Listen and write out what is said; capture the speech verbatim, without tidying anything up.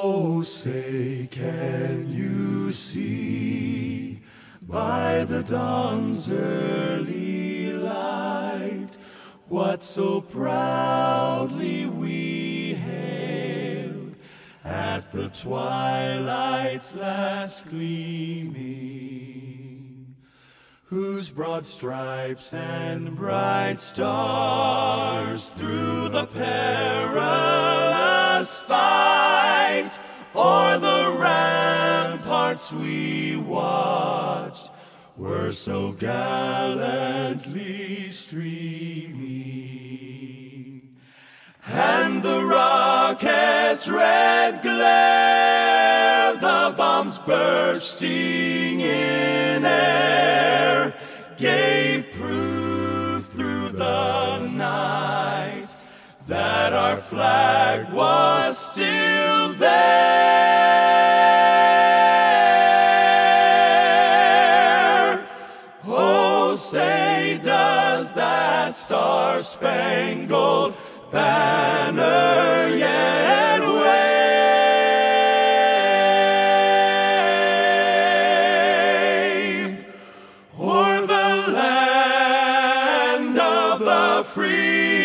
Oh, say, can you see by the dawn's early light what so proudly we hailed at the twilight's last gleaming, whose broad stripes and bright stars through the perilous fight o'er the ramparts we watched were so gallantly streaming, and the rocket's red glare, the bombs bursting in air, gave proof through the night that our flag was still there. Oh, say, does that star-spangled banner yet wave o'er the land of the free?